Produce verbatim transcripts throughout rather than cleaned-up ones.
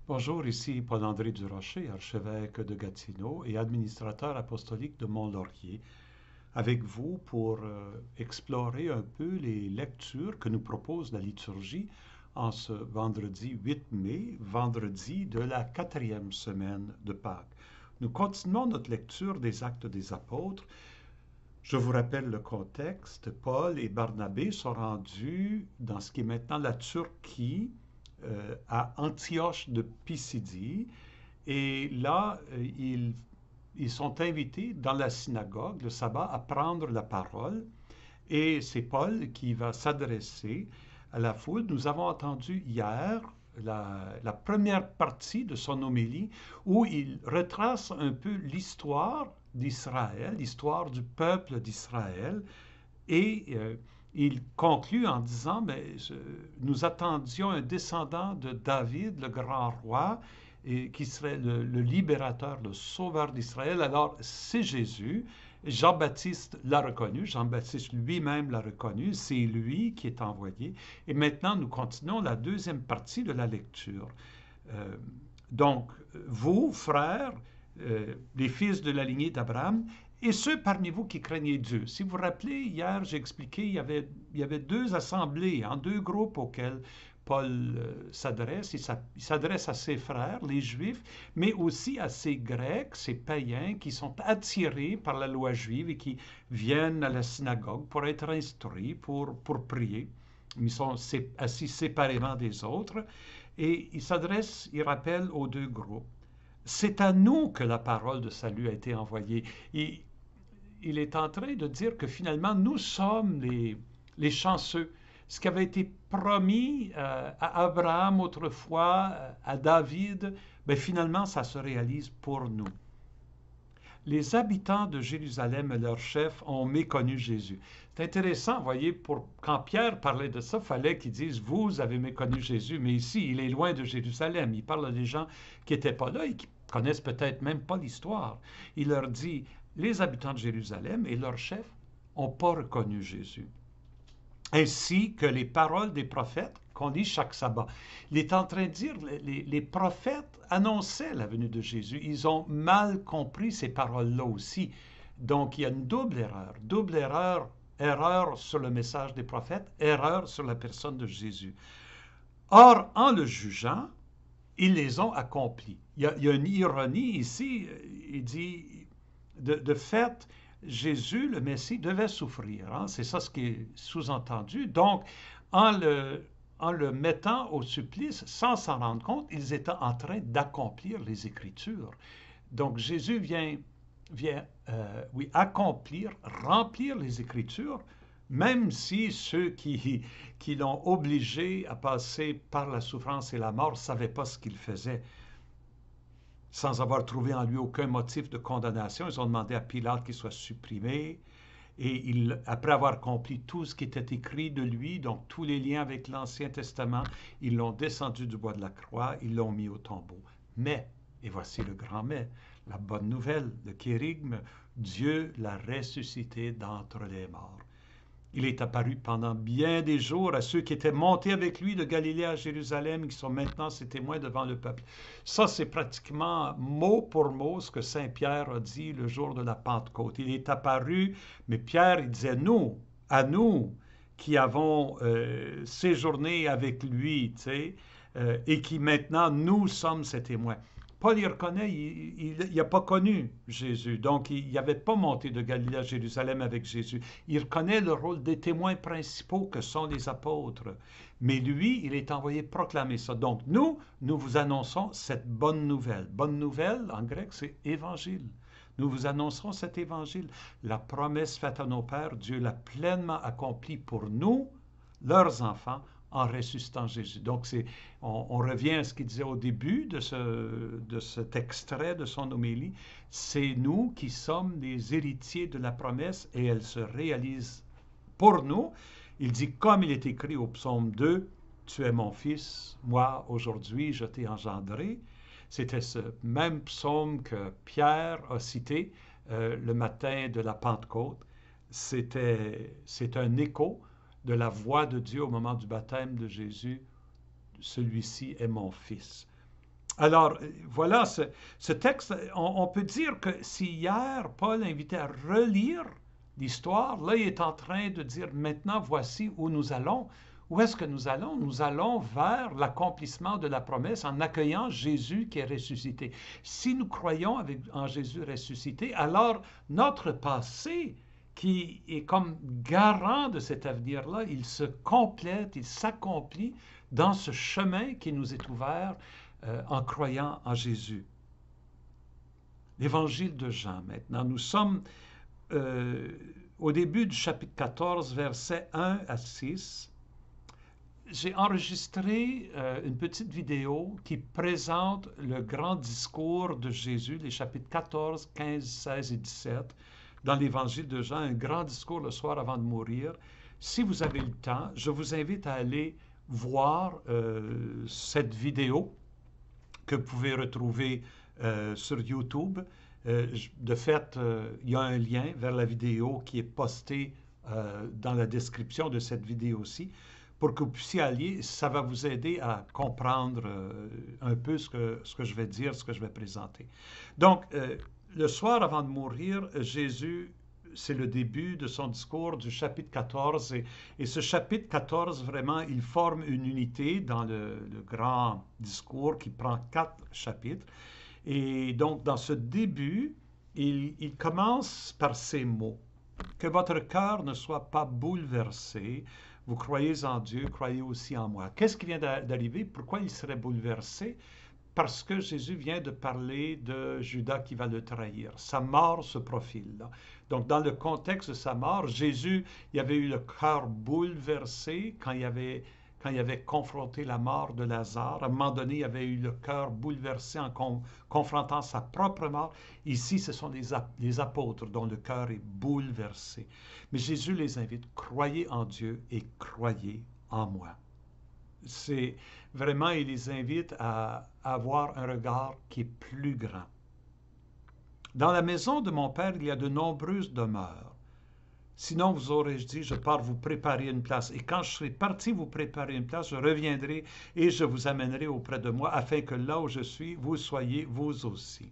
Bonjour, ici Paul-André Durocher, archevêque de Gatineau et administrateur apostolique de Mont-Laurier, avec vous pour euh, explorer un peu les lectures que nous propose la liturgie en ce vendredi huit mai, vendredi de la quatrième semaine de Pâques. Nous continuons notre lecture des Actes des Apôtres. Je vous rappelle le contexte. Paul et Barnabé sont rendus dans ce qui est maintenant la Turquie, euh, à Antioche de Pisidie. Et là, euh, ils, ils sont invités dans la synagogue le sabbat à prendre la parole. Et c'est Paul qui va s'adresser à la foule. Nous avons entendu hier la, la première partie de son homélie où il retrace un peu l'histoire d'Israël, l'histoire du peuple d'Israël, et euh, il conclut en disant, ben, nous attendions un descendant de David, le grand roi, et qui serait le, le libérateur, le sauveur d'Israël. Alors, c'est Jésus. Jean-Baptiste l'a reconnu, Jean-Baptiste lui-même l'a reconnu, c'est lui qui est envoyé. Et maintenant, nous continuons la deuxième partie de la lecture. Euh, donc, vous, frères, euh, les fils de la lignée d'Abraham, et ceux parmi vous qui craignez Dieu. Si vous vous rappelez, hier, j'ai expliqué, il y avait, il y avait deux assemblées, hein, deux groupes auxquels Paul euh, s'adresse. Il s'adresse à ses frères, les Juifs, mais aussi à ces Grecs, ces païens qui sont attirés par la loi juive et qui viennent à la synagogue pour être instruits, pour, pour prier. Ils sont assis séparément des autres. Et il s'adresse, il rappelle aux deux groupes. C'est à nous que la parole de salut a été envoyée. Et il est en train de dire que finalement, nous sommes les, les chanceux. Ce qui avait été promis euh, à Abraham autrefois, à David, ben finalement, ça se réalise pour nous. Les habitants de Jérusalem et leurs chefs ont méconnu Jésus. C'est intéressant, vous voyez, pour, quand Pierre parlait de ça, il fallait qu'il dise, vous avez méconnu Jésus, mais ici, il est loin de Jérusalem. Il parle à des gens qui n'étaient pas là et qui connaissent peut-être même pas l'histoire. Il leur dit, les habitants de Jérusalem et leurs chefs n'ont pas reconnu Jésus, ainsi que les paroles des prophètes qu'on lit chaque sabbat. Il est en train de dire, les, les prophètes annonçaient la venue de Jésus. Ils ont mal compris ces paroles-là aussi. Donc, il y a une double erreur. Double erreur, erreur sur le message des prophètes, erreur sur la personne de Jésus. Or, en le jugeant, ils les ont accomplis. Il y a, il y a une ironie ici. Il dit, de, de fait, Jésus, le Messie, devait souffrir. Hein? C'est ça ce qui est sous-entendu. Donc, en le, en le mettant au supplice, sans s'en rendre compte, ils étaient en train d'accomplir les Écritures. Donc, Jésus vient, vient euh, oui, accomplir, remplir les Écritures, même si ceux qui, qui l'ont obligé à passer par la souffrance et la mort ne savaient pas ce qu'il faisait. Sans avoir trouvé en lui aucun motif de condamnation, ils ont demandé à Pilate qu'il soit supprimé. Et il, après avoir accompli tout ce qui était écrit de lui, donc tous les liens avec l'Ancien Testament, ils l'ont descendu du bois de la croix, ils l'ont mis au tombeau. Mais, et voici le grand mais, la bonne nouvelle, le kérigme, Dieu l'a ressuscité d'entre les morts. Il est apparu pendant bien des jours à ceux qui étaient montés avec lui de Galilée à Jérusalem, qui sont maintenant ses témoins devant le peuple. Ça, c'est pratiquement mot pour mot ce que Saint Pierre a dit le jour de la Pentecôte. Il est apparu, mais Pierre, il disait, nous, à nous, qui avons euh, séjourné avec lui, tu sais, euh, et qui maintenant, nous sommes ses témoins. Paul y reconnaît, il n'a pas connu Jésus, donc il n'avait pas monté de Galilée à Jérusalem avec Jésus. Il reconnaît le rôle des témoins principaux que sont les apôtres. Mais lui, il est envoyé proclamer ça. Donc nous, nous vous annonçons cette bonne nouvelle. Bonne nouvelle, en grec, c'est évangile. Nous vous annoncerons cet évangile. La promesse faite à nos pères, Dieu l'a pleinement accomplie pour nous, leurs enfants, en ressuscitant Jésus. Donc, c'est, on, on revient à ce qu'il disait au début de, ce, de cet extrait de son homélie. C'est nous qui sommes les héritiers de la promesse et elle se réalise pour nous. Il dit, comme il est écrit au psaume deux, « Tu es mon fils, moi aujourd'hui je t'ai engendré ». C'était ce même psaume que Pierre a cité euh, le matin de la Pentecôte. C'était, c'est un écho de la voix de Dieu au moment du baptême de Jésus. Celui-ci est mon fils. Alors, voilà, ce, ce texte, on, on peut dire que si hier Paul invitait à relire l'histoire, là, il est en train de dire maintenant, voici où nous allons. Où est-ce que nous allons? Nous allons vers l'accomplissement de la promesse en accueillant Jésus qui est ressuscité. Si nous croyons avec, en Jésus ressuscité, alors notre passé, qui est comme garant de cet avenir-là, il se complète, il s'accomplit dans ce chemin qui nous est ouvert euh, en croyant en Jésus. L'évangile de Jean maintenant. Nous sommes euh, au début du chapitre quatorze, versets un à six. J'ai enregistré euh, une petite vidéo qui présente le grand discours de Jésus, les chapitres quatorze, quinze, seize et dix-sept, dans l'évangile de Jean, un grand discours le soir avant de mourir. Si vous avez le temps, je vous invite à aller voir euh, cette vidéo que vous pouvez retrouver euh, sur YouTube. Euh, de fait, euh, il y a un lien vers la vidéo qui est postée euh, dans la description de cette vidéo-ci pour que vous puissiez aller. Ça va vous aider à comprendre euh, un peu ce que, ce que je vais dire, ce que je vais présenter. Donc, euh, le soir avant de mourir, Jésus, c'est le début de son discours du chapitre quatorze. Et, et ce chapitre quatorze, vraiment, il forme une unité dans le, le grand discours qui prend quatre chapitres. Et donc, dans ce début, il, il commence par ces mots. Que votre cœur ne soit pas bouleversé. Vous croyez en Dieu, croyez aussi en moi. Qu'est-ce qui vient d'arriver? Pourquoi il serait bouleversé? Parce que Jésus vient de parler de Judas qui va le trahir. Sa mort se profile là. Donc, dans le contexte de sa mort, Jésus, il avait eu le cœur bouleversé quand il avait, quand il avait confronté la mort de Lazare. À un moment donné, il avait eu le cœur bouleversé en con, confrontant sa propre mort. Ici, ce sont les, les apôtres dont le cœur est bouleversé. Mais Jésus les invite, croyez en Dieu et croyez en moi. C'est vraiment, il les invite à avoir un regard qui est plus grand. Dans la maison de mon Père, il y a de nombreuses demeures. Sinon, vous aurais-je dit, je pars vous préparer une place. Et quand je serai parti vous préparer une place, je reviendrai et je vous amènerai auprès de moi, afin que là où je suis, vous soyez vous aussi.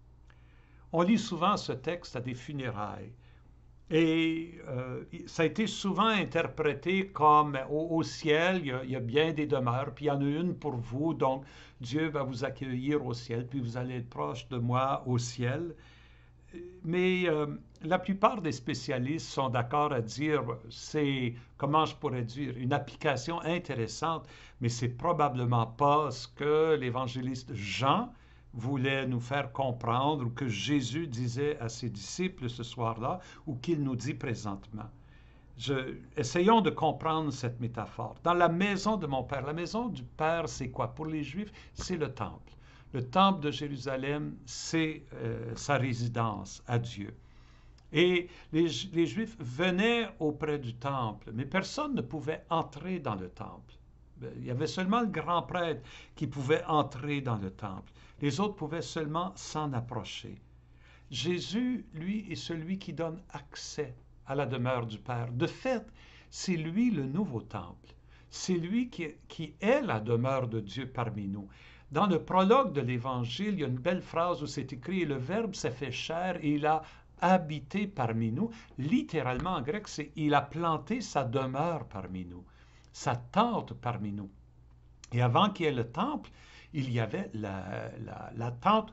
On lit souvent ce texte à des funérailles. Et euh, ça a été souvent interprété comme au, au ciel, il y, a, il y a bien des demeures, puis il y en a une pour vous, donc Dieu va vous accueillir au ciel, puis vous allez être proche de moi au ciel. Mais euh, la plupart des spécialistes sont d'accord à dire, c'est, comment je pourrais dire, une application intéressante, mais c'est probablement pas ce que l'évangéliste Jean voulait nous faire comprendre ou que Jésus disait à ses disciples ce soir-là ou qu'il nous dit présentement. Je, essayons de comprendre cette métaphore. Dans la maison de mon Père, la maison du Père, c'est quoi? Pour les Juifs, c'est le temple. Le temple de Jérusalem, c'est euh, sa résidence à Dieu. Et les, les Juifs venaient auprès du temple, mais personne ne pouvait entrer dans le temple. Il y avait seulement le grand prêtre qui pouvait entrer dans le temple. Les autres pouvaient seulement s'en approcher. Jésus, lui, est celui qui donne accès à la demeure du Père. De fait, c'est lui le nouveau temple. C'est lui qui, qui est la demeure de Dieu parmi nous. Dans le prologue de l'Évangile, il y a une belle phrase où c'est écrit « Le Verbe s'est fait chair et il a habité parmi nous ». Littéralement, en grec, c'est « Il a planté sa demeure parmi nous ». Sa tente parmi nous. Et avant qu'il y ait le temple, il y avait la, la, la tente,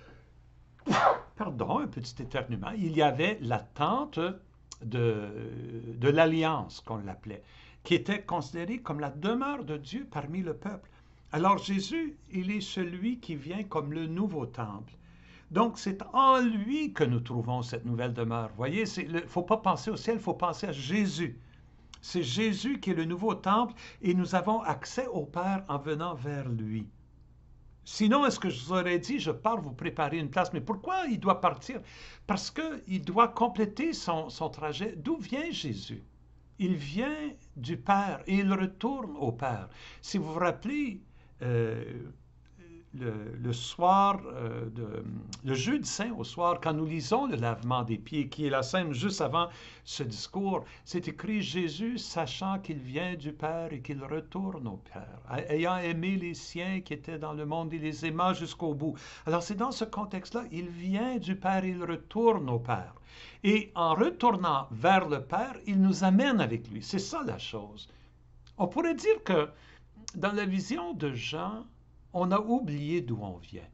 pardon, un petit éternuement, il y avait la tente de, de l'Alliance, qu'on l'appelait, qui était considérée comme la demeure de Dieu parmi le peuple. Alors Jésus, il est celui qui vient comme le nouveau temple. Donc, c'est en lui que nous trouvons cette nouvelle demeure. Vous voyez, il ne faut pas penser au ciel, il faut penser à Jésus. C'est Jésus qui est le nouveau temple et nous avons accès au Père en venant vers lui. Sinon, est-ce que je vous aurais dit, je pars vous préparer une place, mais pourquoi il doit partir? Parce qu'il doit compléter son, son trajet. D'où vient Jésus? Il vient du Père et il retourne au Père. Si vous vous rappelez, euh, le, le soir, euh, de, le jeudi saint au soir, quand nous lisons le lavement des pieds, qui est la scène juste avant ce discours, c'est écrit Jésus, sachant qu'il vient du Père et qu'il retourne au Père, ayant aimé les siens qui étaient dans le monde, il les aima jusqu'au bout. Alors c'est dans ce contexte-là, il vient du Père et il retourne au Père. Et en retournant vers le Père, il nous amène avec lui. C'est ça la chose. On pourrait dire que dans la vision de Jean, on a oublié d'où on vient.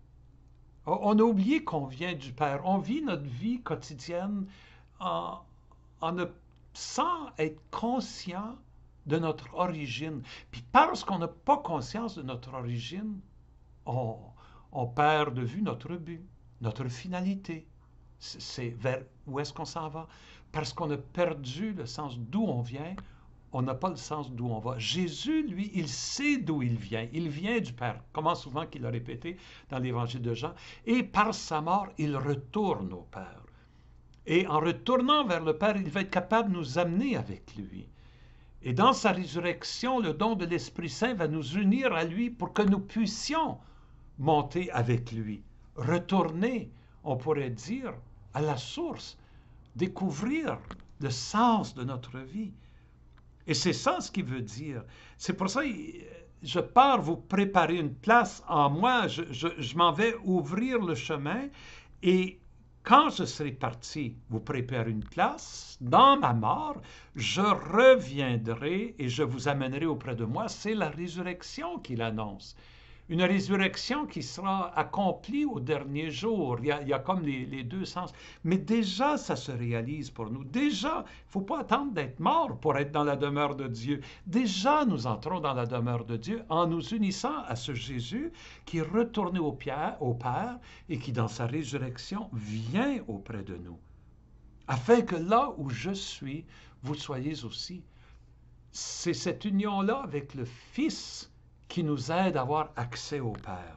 On a oublié qu'on vient du Père. On vit notre vie quotidienne en, en ne, sans être conscient de notre origine. Puis parce qu'on n'a pas conscience de notre origine, on, on perd de vue notre but, notre finalité. C'est vers où est-ce qu'on s'en va? Parce qu'on a perdu le sens d'où on vient, on n'a pas le sens d'où on va. Jésus, lui, il sait d'où il vient. Il vient du Père. Comment souvent qu'il a répété dans l'Évangile de Jean. Et par sa mort, il retourne au Père. Et en retournant vers le Père, il va être capable de nous amener avec lui. Et dans sa résurrection, le don de l'Esprit Saint va nous unir à lui pour que nous puissions monter avec lui. Retourner, on pourrait dire, à la source. Découvrir le sens de notre vie. Et c'est ça ce qu'il veut dire. C'est pour ça que je pars vous préparer une place en moi. Je, je, je m'en vais ouvrir le chemin. Et quand je serai parti vous préparer une place, dans ma mort, je reviendrai et je vous amènerai auprès de moi. C'est la résurrection qu'il annonce. Une résurrection qui sera accomplie au dernier jour. Il y a, il y a comme les, les deux sens. Mais déjà, ça se réalise pour nous. Déjà, il ne faut pas attendre d'être mort pour être dans la demeure de Dieu. Déjà, nous entrons dans la demeure de Dieu en nous unissant à ce Jésus qui est retourné au Père, au Père et qui, dans sa résurrection, vient auprès de nous. Afin que là où je suis, vous soyez aussi. C'est cette union-là avec le Fils qui nous aide à avoir accès au Père.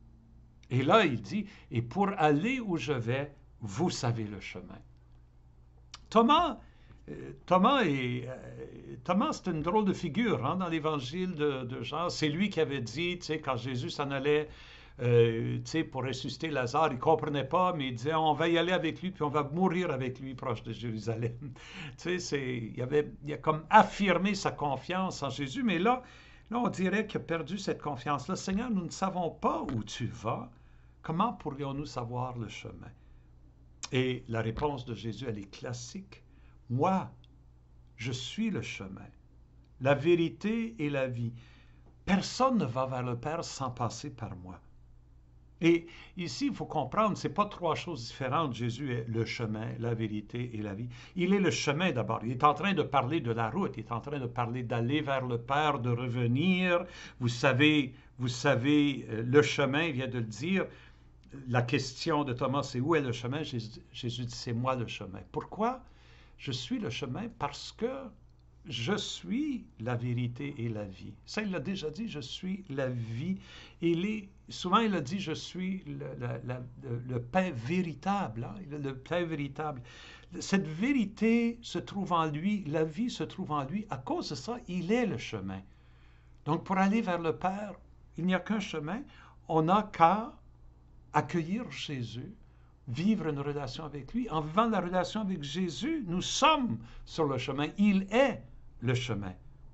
Et là, il dit, et pour aller où je vais, vous savez le chemin. Thomas, euh, Thomas, est, euh, Thomas, c'est une drôle de figure hein, dans l'évangile de, de Jean. C'est lui qui avait dit, tu sais, quand Jésus s'en allait, euh, tu sais, pour ressusciter Lazare, il ne comprenait pas, mais il disait, on va y aller avec lui, puis on va mourir avec lui proche de Jérusalem. Tu sais, il avait, il a comme affirmé sa confiance en Jésus, mais là, Là, on dirait qu'il a perdu cette confiance-là. Seigneur, nous ne savons pas où tu vas. Comment pourrions-nous savoir le chemin? Et la réponse de Jésus, elle est classique. Moi, je suis le chemin, la vérité et la vie. Personne ne va vers le Père sans passer par moi. Et ici, il faut comprendre, ce n'est pas trois choses différentes. Jésus est le chemin, la vérité et la vie. Il est le chemin d'abord. Il est en train de parler de la route. Il est en train de parler d'aller vers le Père, de revenir. Vous savez, vous savez, le chemin, il vient de le dire. La question de Thomas, c'est où est le chemin? Jésus, Jésus dit, c'est moi le chemin. Pourquoi? Je suis le chemin parce que je suis la vérité et la vie. Ça, il l'a déjà dit, je suis la vie. Et les, souvent, il a dit, je suis le, la, la, le, le pain véritable. Hein? Le pain véritable. Cette vérité se trouve en lui, la vie se trouve en lui. À cause de ça, il est le chemin. Donc, pour aller vers le Père, il n'y a qu'un chemin. On n'a qu'à accueillir Jésus, vivre une relation avec lui. En vivant la relation avec Jésus, nous sommes sur le chemin. Il est le chemin.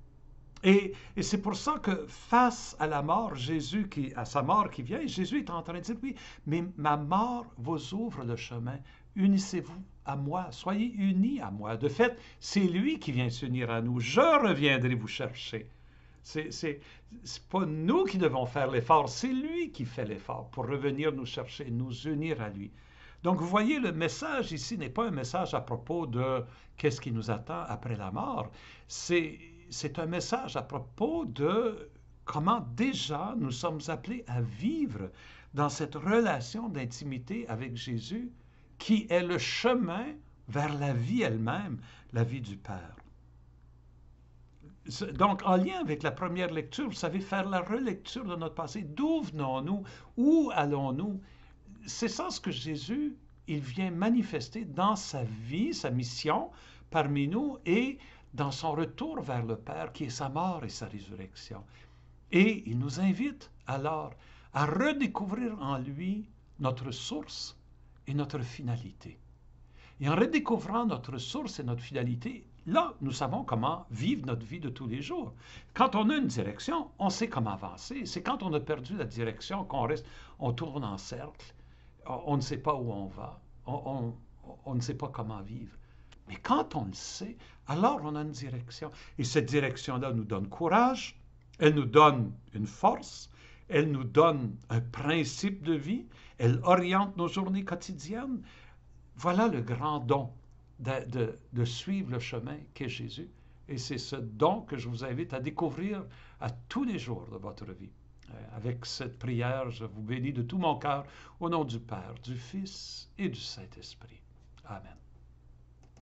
Et, et c'est pour ça que face à la mort, Jésus, qui, à sa mort qui vient, Jésus est en train de dire, oui, mais ma mort vous ouvre le chemin. Unissez-vous à moi. Soyez unis à moi. De fait, c'est lui qui vient s'unir à nous. Je reviendrai vous chercher. C'est, c'est, c'est pas nous qui devons faire l'effort, c'est lui qui fait l'effort pour revenir nous chercher, nous unir à lui. Donc, vous voyez, le message ici n'est pas un message à propos de qu'est-ce qui nous attend après la mort. C'est, c'est un message à propos de comment déjà nous sommes appelés à vivre dans cette relation d'intimité avec Jésus qui est le chemin vers la vie elle-même, la vie du Père. Donc, en lien avec la première lecture, vous savez, faire la relecture de notre passé. D'où venons-nous? Où allons-nous? C'est ça ce que Jésus, il vient manifester dans sa vie, sa mission parmi nous et dans son retour vers le Père qui est sa mort et sa résurrection. Et il nous invite alors à redécouvrir en lui notre source et notre finalité. Et en redécouvrant notre source et notre finalité, là, nous savons comment vivre notre vie de tous les jours. Quand on a une direction, on sait comment avancer. C'est quand on a perdu la direction qu'on reste, on tourne en cercle, on, on ne sait pas où on va, on, on, on ne sait pas comment vivre. Mais quand on le sait, alors on a une direction. Et cette direction-là nous donne courage, elle nous donne une force, elle nous donne un principe de vie, elle oriente nos journées quotidiennes. Voilà le grand don de, de, de suivre le chemin qu'est Jésus. Et c'est ce don que je vous invite à découvrir à tous les jours de votre vie. Avec cette prière, je vous bénis de tout mon cœur, au nom du Père, du Fils et du Saint-Esprit. Amen.